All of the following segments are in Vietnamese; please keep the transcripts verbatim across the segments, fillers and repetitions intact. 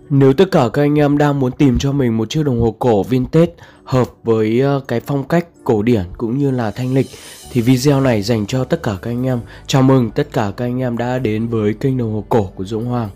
Nếu tất cả các anh em đang muốn tìm cho mình một chiếc đồng hồ cổ vintage hợp với ờ, cái phong cách cổ điển cũng như là thanh lịch thì video này dành cho tất cả các anh em. Chào mừng tất cả các anh em đã đến với kênh đồng hồ cổ của Dũng Hoàng.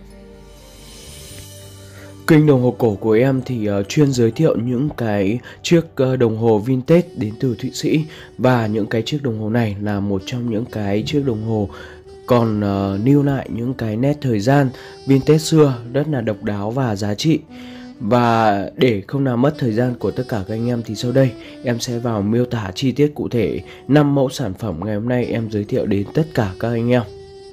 Kênh đồng hồ cổ của em thì uh, chuyên giới thiệu những cái chiếc uh, đồng hồ vintage đến từ Thụy Sĩ. Và những cái chiếc đồng hồ này là một trong những cái chiếc đồng hồ còn uh, lưu lại những cái nét thời gian vintage xưa rất là độc đáo và giá trị. Và để không làm mất thời gian của tất cả các anh em thì sau đây em sẽ vào miêu tả chi tiết cụ thể năm mẫu sản phẩm ngày hôm nay em giới thiệu đến tất cả các anh em.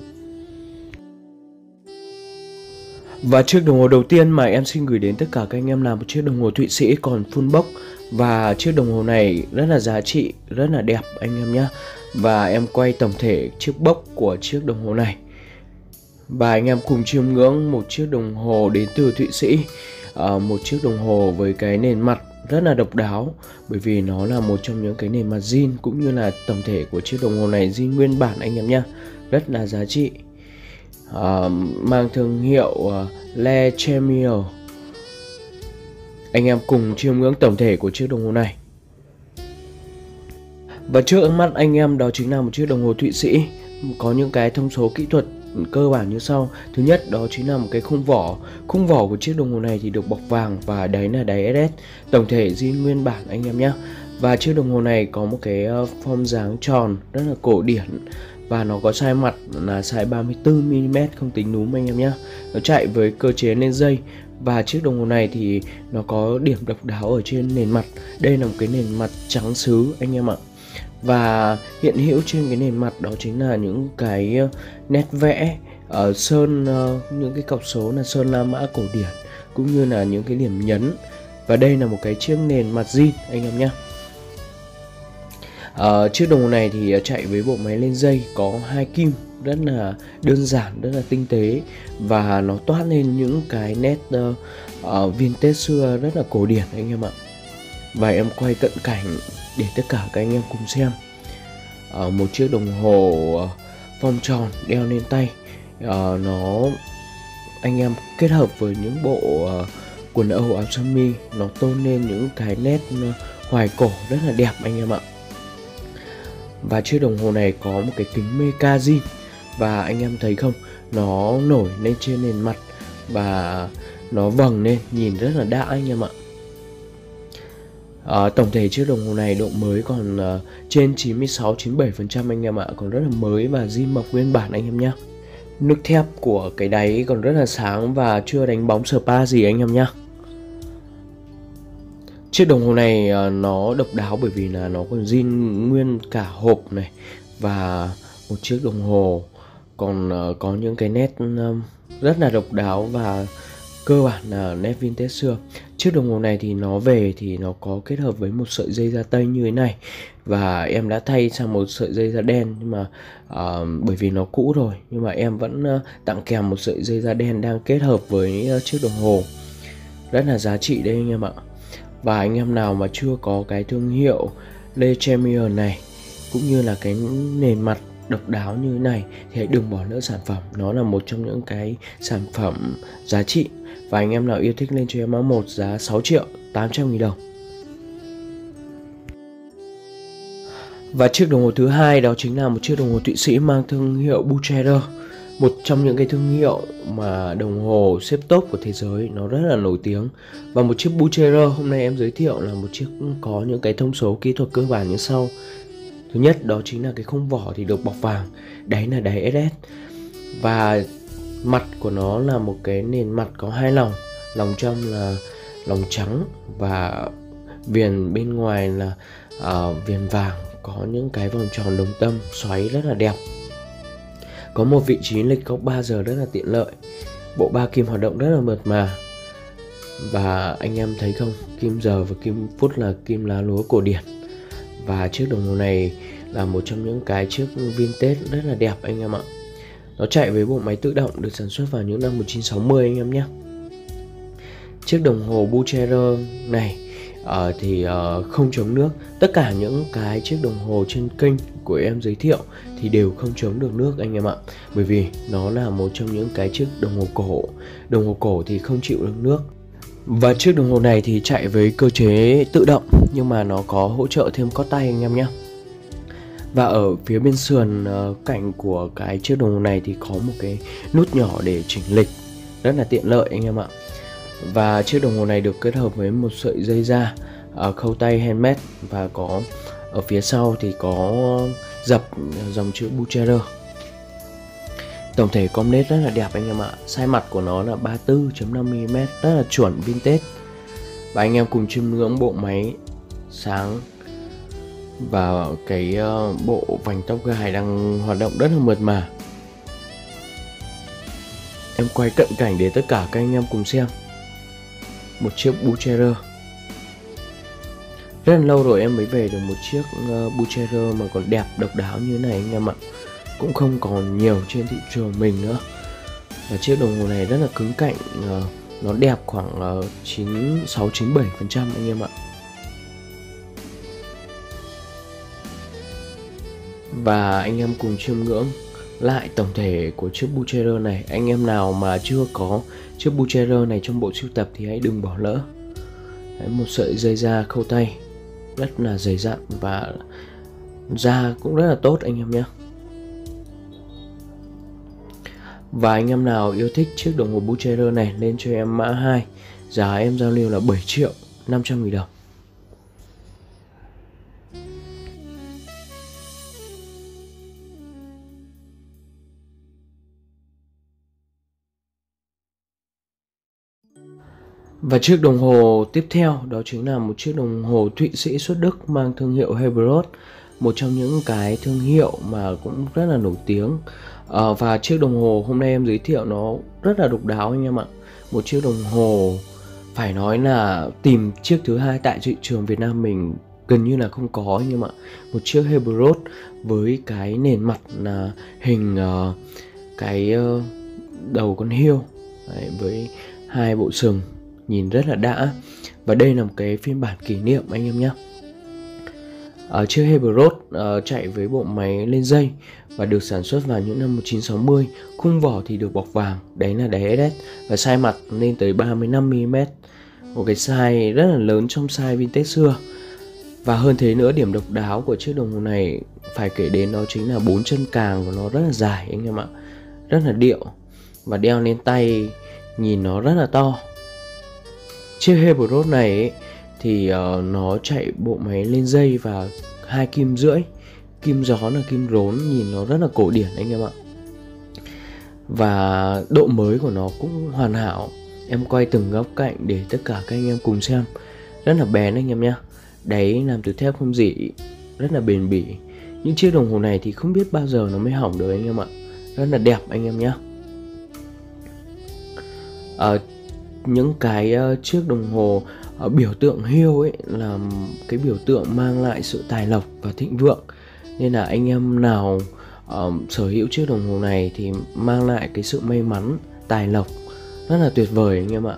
Và chiếc đồng hồ đầu tiên mà em xin gửi đến tất cả các anh em là một chiếc đồng hồ Thụy Sĩ còn full box. Và chiếc đồng hồ này rất là giá trị, rất là đẹp anh em nhé. Và em quay tổng thể chiếc box của chiếc đồng hồ này. Và anh em cùng chiêm ngưỡng một chiếc đồng hồ đến từ Thụy Sĩ. à, Một chiếc đồng hồ với cái nền mặt rất là độc đáo, bởi vì nó là một trong những cái nền mặt zin, cũng như là tổng thể của chiếc đồng hồ này zin nguyên bản anh em nhé. Rất là giá trị. Uh, mang thương hiệu uh, Le Chemier. Anh em cùng chiêm ngưỡng tổng thể của chiếc đồng hồ này. Và trước mắt anh em đó chính là một chiếc đồng hồ Thụy Sĩ có những cái thông số kỹ thuật cơ bản như sau. Thứ nhất đó chính là một cái khung vỏ. Khung vỏ của chiếc đồng hồ này thì được bọc vàng và đáy là đáy ét ét. Tổng thể zin nguyên bản anh em nhé. Và chiếc đồng hồ này có một cái form dáng tròn rất là cổ điển. Và nó có size mặt là size ba mươi tư mi li mét, không tính núm anh em nhé. Nó chạy với cơ chế lên dây. Và chiếc đồng hồ này thì nó có điểm độc đáo ở trên nền mặt. Đây là một cái nền mặt trắng sứ anh em ạ. Và hiện hữu trên cái nền mặt đó chính là những cái nét vẽ ở sơn, những cái cọc số là sơn La Mã cổ điển, cũng như là những cái điểm nhấn. Và đây là một cái chiếc nền mặt zin anh em nhé. Uh, chiếc đồng hồ này thì chạy với bộ máy lên dây có hai kim, rất là đơn giản, rất là tinh tế. Và nó toát lên những cái nét uh, uh, vintage xưa rất là cổ điển anh em ạ. Và em quay cận cảnh để tất cả các anh em cùng xem. uh, Một chiếc đồng hồ uh, form tròn đeo lên tay. uh, Nó anh em kết hợp với những bộ uh, quần âu áo sơ mi, nó tôn lên những cái nét uh, hoài cổ rất là đẹp anh em ạ. Và chiếc đồng hồ này có một cái kính meca zin. Và anh em thấy không, nó nổi lên trên nền mặt và nó vầng lên, nhìn rất là đã anh em ạ. à, Tổng thể chiếc đồng hồ này độ mới còn uh, trên chín mươi sáu chín mươi bảy phần trăm anh em ạ. Còn rất là mới và zin mộc nguyên bản anh em nhé. Nước thép của cái đáy còn rất là sáng và chưa đánh bóng spa gì anh em nhé. Chiếc đồng hồ này uh, nó độc đáo bởi vì là nó còn zin nguyên cả hộp này. Và một chiếc đồng hồ còn uh, có những cái nét uh, rất là độc đáo và cơ bản là nét vintage xưa. Chiếc đồng hồ này thì nó về thì nó có kết hợp với một sợi dây da tây như thế này. Và em đã thay sang một sợi dây da đen, nhưng mà uh, bởi vì nó cũ rồi, nhưng mà em vẫn uh, tặng kèm một sợi dây da đen đang kết hợp với uh, chiếc đồng hồ. Rất là giá trị đây anh em ạ. Và anh em nào mà chưa có cái thương hiệu Le Chemier này, cũng như là cái nền mặt độc đáo như thế này, thì hãy đừng bỏ lỡ sản phẩm. Nó là một trong những cái sản phẩm giá trị. Và anh em nào yêu thích lên cho em mã một giá sáu triệu tám trăm nghìn đồng. Và chiếc đồng hồ thứ hai đó chính là một chiếc đồng hồ Thụy Sĩ mang thương hiệu Bucherer. Một trong những cái thương hiệu mà đồng hồ xếp top của thế giới, nó rất là nổi tiếng. Và một chiếc Bucherer hôm nay em giới thiệu là một chiếc có những cái thông số kỹ thuật cơ bản như sau. Thứ nhất đó chính là cái khung vỏ thì được bọc vàng, đáy là đáy ét ét. Và mặt của nó là một cái nền mặt có hai lòng. Lòng trong là lòng trắng và viền bên ngoài là uh, viền vàng, có những cái vòng tròn đồng tâm xoáy rất là đẹp. Có một vị trí lệch góc ba giờ rất là tiện lợi. Bộ ba kim hoạt động rất là mượt mà. Và anh em thấy không, kim giờ và kim phút là kim lá lúa cổ điển. Và chiếc đồng hồ này là một trong những cái chiếc vintage rất là đẹp anh em ạ. Nó chạy với bộ máy tự động, được sản xuất vào những năm một nghìn chín trăm sáu mươi anh em nhé. Chiếc đồng hồ Bucherer này uh, thì uh, không chống nước. Tất cả những cái chiếc đồng hồ trên kênh của em giới thiệu thì đều không chống được nước anh em ạ. Bởi vì nó là một trong những cái chiếc đồng hồ cổ. Đồng hồ cổ thì không chịu được nước. Và chiếc đồng hồ này thì chạy với cơ chế tự động, nhưng mà nó có hỗ trợ thêm cót tay anh em nhé. Và ở phía bên sườn uh, cạnh của cái chiếc đồng hồ này thì có một cái nút nhỏ để chỉnh lịch, rất là tiện lợi anh em ạ. Và chiếc đồng hồ này được kết hợp với một sợi dây da uh, khâu tay handmade, và có ở phía sau thì có dập dòng chữ Bucherer. Tổng thể com led rất là đẹp anh em ạ. Size mặt của nó là ba mươi tư chấm năm mi li mét, rất là chuẩn vintage. Và anh em cùng chiêm ngưỡng bộ máy sáng và cái uh, bộ vành tóc gài đang hoạt động rất là mượt mà. Em quay cận cảnh để tất cả các anh em cùng xem. Một chiếc Bucherer. Rất là lâu rồi em mới về được một chiếc uh, Bucherer mà còn đẹp độc đáo như này anh em ạ. Cũng không còn nhiều trên thị trường mình nữa. Và chiếc đồng hồ này rất là cứng cạnh, uh, nó đẹp khoảng uh, chín sáu chín bảy phần trăm anh em ạ. Và anh em cùng chiêm ngưỡng lại tổng thể của chiếc Bucherer này. Anh em nào mà chưa có chiếc Bucherer này trong bộ sưu tập thì hãy đừng bỏ lỡ. Đấy, một sợi dây da khâu tay rất là dày dặn và da cũng rất là tốt anh em nhé. Và anh em nào yêu thích chiếc đồng hồ Bucherer này lên cho em mã hai. Giá em giao lưu là bảy triệu năm trăm nghìn đồng. Và chiếc đồng hồ tiếp theo đó chính là một chiếc đồng hồ Thụy Sĩ xuất Đức mang thương hiệu Hublot, một trong những cái thương hiệu mà cũng rất là nổi tiếng. À, và chiếc đồng hồ hôm nay em giới thiệu nó rất là độc đáo anh em ạ. Một chiếc đồng hồ phải nói là tìm chiếc thứ hai tại thị trường Việt Nam mình gần như là không có anh em ạ. Một chiếc Hublot với cái nền mặt là hình uh, cái uh, đầu con hươu đấy, với hai bộ sừng nhìn rất là đã. Và đây là một cái phiên bản kỷ niệm anh em nhé. Ở chiếc Hublot uh, chạy với bộ máy lên dây và được sản xuất vào những năm một nghìn chín trăm sáu mươi. Khung vỏ thì được bọc vàng, đấy là đáy ét ét, và size mặt lên tới ba mươi lăm mi li mét. Một cái size rất là lớn trong size vintage xưa. Và hơn thế nữa, điểm độc đáo của chiếc đồng hồ này phải kể đến đó chính là bốn chân càng của nó rất là dài anh em ạ. Rất là điệu, và đeo lên tay nhìn nó rất là to. Chiếc Hublot này ấy, thì uh, nó chạy bộ máy lên dây và hai kim rưỡi. Kim gió là kim rốn, nhìn nó rất là cổ điển anh em ạ. Và độ mới của nó cũng hoàn hảo. Em quay từng góc cạnh để tất cả các anh em cùng xem. Rất là bén anh em nhé. Đáy làm từ thép không rỉ, rất là bền bỉ. Những chiếc đồng hồ này thì không biết bao giờ nó mới hỏng được anh em ạ. Rất là đẹp anh em nhé. À, những cái uh, chiếc đồng hồ uh, biểu tượng hươu ấy là cái biểu tượng mang lại sự tài lộc và thịnh vượng. Nên là anh em nào uh, sở hữu chiếc đồng hồ này thì mang lại cái sự may mắn, tài lộc rất là tuyệt vời anh em ạ.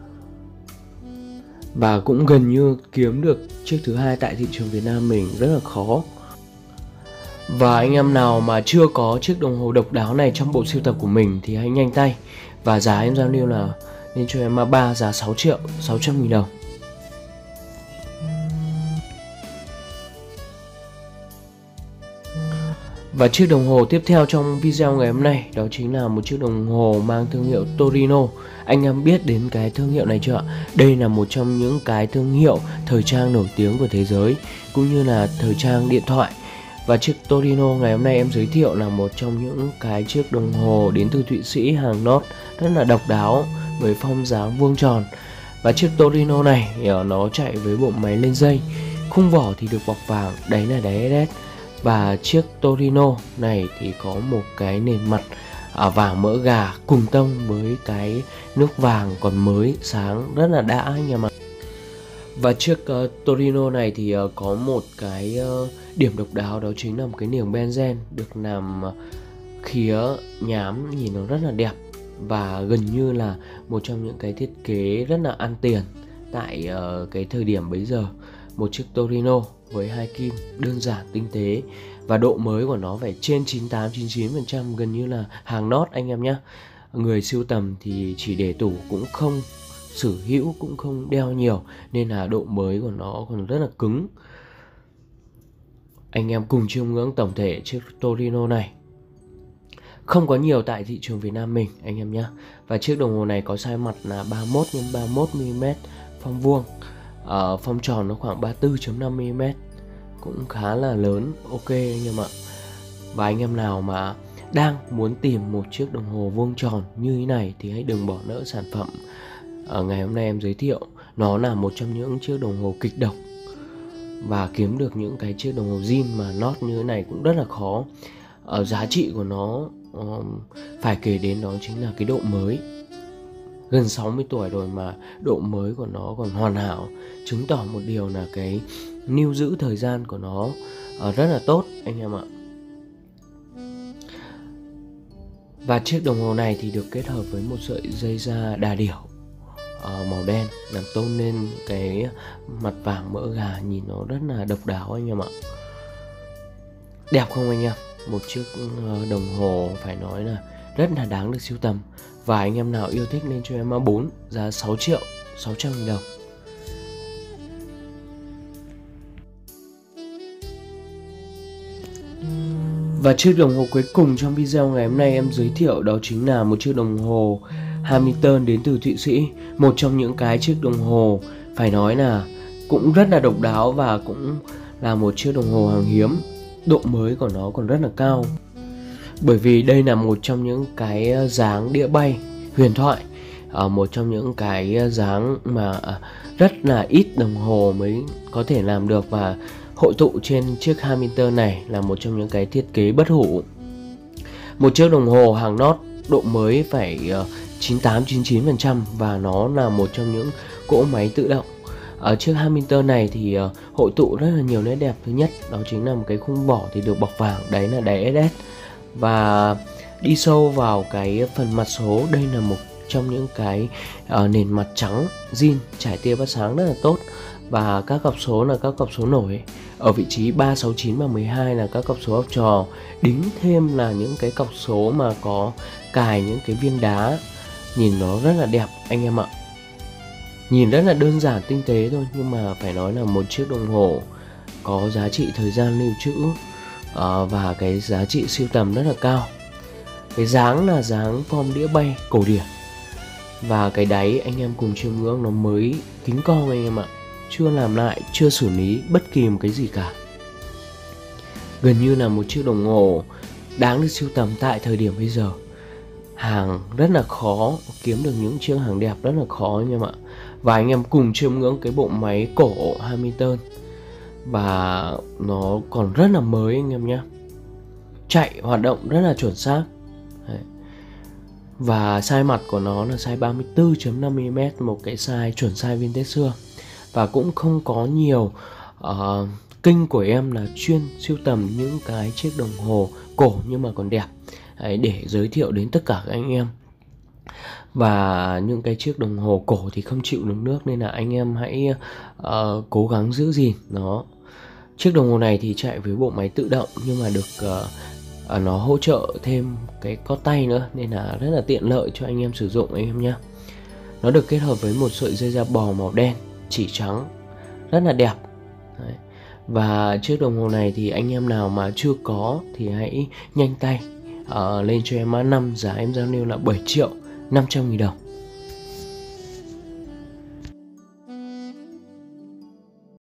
Và cũng gần như kiếm được chiếc thứ hai tại thị trường Việt Nam mình rất là khó. Và anh em nào mà chưa có chiếc đồng hồ độc đáo này trong bộ sưu tập của mình thì hãy nhanh tay. Và giá em giao lưu là nên cho em mã ba, giá sáu triệu sáu trăm nghìn đồng. Và chiếc đồng hồ tiếp theo trong video ngày hôm nay đó chính là một chiếc đồng hồ mang thương hiệu Torino. Anh em biết đến cái thương hiệu này chưa ạ? Đây là một trong những cái thương hiệu thời trang nổi tiếng của thế giới, cũng như là thời trang điện thoại. Và chiếc Torino ngày hôm nay em giới thiệu là một trong những cái chiếc đồng hồ đến từ Thụy Sĩ, hàng nót rất là độc đáo với form dáng vuông tròn. Và chiếc Torino này nó chạy với bộ máy lên dây, khung vỏ thì được bọc vàng, đấy là đáy ét ét. Và chiếc Torino này thì có một cái nền mặt à, vàng mỡ gà cùng tông với cái nước vàng còn mới sáng rất là đã anh em ạ. Và chiếc uh, Torino này thì uh, có một cái uh, điểm độc đáo, đó chính là một cái niềng benzen được làm uh, khía nhám, nhìn nó rất là đẹp và gần như là một trong những cái thiết kế rất là ăn tiền tại uh, cái thời điểm bấy giờ. Một chiếc Torino với hai kim đơn giản tinh tế và độ mới của nó phải trên chín mươi tám chín mươi chín phần trăm, gần như là hàng nót anh em nhé. Người sưu tầm thì chỉ để tủ cũng không, sử hữu cũng không đeo nhiều, nên là độ mới của nó còn rất là cứng. Anh em cùng chiêm ngưỡng tổng thể chiếc Torino này. Không có nhiều tại thị trường Việt Nam mình anh em nhé. Và chiếc đồng hồ này có size mặt là ba mươi mốt nhân ba mươi mốt mi li mét phong vuông. Ở phong tròn nó khoảng ba mươi tư chấm năm mi li mét, cũng khá là lớn, ok anh em ạ. Và anh em nào mà đang muốn tìm một chiếc đồng hồ vuông tròn như thế này thì hãy đừng bỏ lỡ sản phẩm ở ngày hôm nay em giới thiệu. Nó là một trong những chiếc đồng hồ kịch độc, và kiếm được những cái chiếc đồng hồ zin mà nót như thế này cũng rất là khó. Ở giá trị của nó uh, phải kể đến đó chính là cái độ mới. Gần sáu mươi tuổi rồi mà độ mới của nó còn hoàn hảo, chứng tỏ một điều là cái lưu giữ thời gian của nó uh, rất là tốt anh em ạ. Và chiếc đồng hồ này thì được kết hợp với một sợi dây da đà điểu uh, màu đen, làm tôn lên cái mặt vàng mỡ gà, nhìn nó rất là độc đáo anh em ạ. Đẹp không anh em? Một chiếc uh, đồng hồ phải nói là rất là đáng được sưu tầm. Và anh em nào yêu thích nên cho em mã bốn, giá sáu triệu sáu trăm nghìn đồng. Và chiếc đồng hồ cuối cùng trong video ngày hôm nay em giới thiệu đó chính là một chiếc đồng hồ Hamilton đến từ Thụy Sĩ. Một trong những cái chiếc đồng hồ phải nói là cũng rất là độc đáo và cũng là một chiếc đồng hồ hàng hiếm. Độ mới của nó còn rất là cao, bởi vì đây là một trong những cái dáng đĩa bay huyền thoại, ở một trong những cái dáng mà rất là ít đồng hồ mới có thể làm được, và hội tụ trên chiếc Hamilton này là một trong những cái thiết kế bất hủ. Một chiếc đồng hồ hàng nót, độ mới phải chín mươi tám chín mươi chín phần trăm, và nó là một trong những cỗ máy tự động. Ở chiếc Hamilton này thì uh, hội tụ rất là nhiều nét đẹp. Thứ nhất đó chính là một cái khung vỏ thì được bọc vàng, đấy là đáy ét ét. Và đi sâu vào cái phần mặt số, đây là một trong những cái uh, nền mặt trắng zin trải tia phát sáng rất là tốt. Và các cọc số là các cọc số nổi. Ở vị trí ba, sáu, chín và mười hai là các cọc số học trò. Đính thêm là những cái cọc số mà có cài những cái viên đá, nhìn nó rất là đẹp anh em ạ. Nhìn rất là đơn giản tinh tế thôi, nhưng mà phải nói là một chiếc đồng hồ có giá trị thời gian lưu trữ uh, và cái giá trị sưu tầm rất là cao. Cái dáng là dáng form đĩa bay cổ điển, và cái đáy anh em cùng chiêm ngưỡng, nó mới kính cong anh em ạ, chưa làm lại, chưa xử lý bất kỳ một cái gì cả. Gần như là một chiếc đồng hồ đáng được sưu tầm tại thời điểm bây giờ. Hàng rất là khó, kiếm được những chiếc hàng đẹp rất là khó anh em ạ. Và anh em cùng chiêm ngưỡng cái bộ máy cổ Hamilton, và nó còn rất là mới anh em nhé. Chạy hoạt động rất là chuẩn xác. Đấy. Và size mặt của nó là size ba mươi tư chấm năm mi li mét, một cái size chuẩn size vintage xưa. Và cũng không có nhiều uh, kênh của em là chuyên sưu tầm những cái chiếc đồng hồ cổ nhưng mà còn đẹp. Đấy, để giới thiệu đến tất cả các anh em. Và những cái chiếc đồng hồ cổ thì không chịu được nước, nên là anh em hãy uh, cố gắng giữ gìn nó. Chiếc đồng hồ này thì chạy với bộ máy tự động, nhưng mà được uh, uh, nó hỗ trợ thêm cái cót tay nữa, nên là rất là tiện lợi cho anh em sử dụng anh em nhé. Nó được kết hợp với một sợi dây da bò màu đen chỉ trắng, rất là đẹp. Đấy. Và chiếc đồng hồ này thì anh em nào mà chưa có thì hãy nhanh tay uh, lên cho em mã năm, giá em giao lưu là bảy triệu năm trăm nghìn đồng.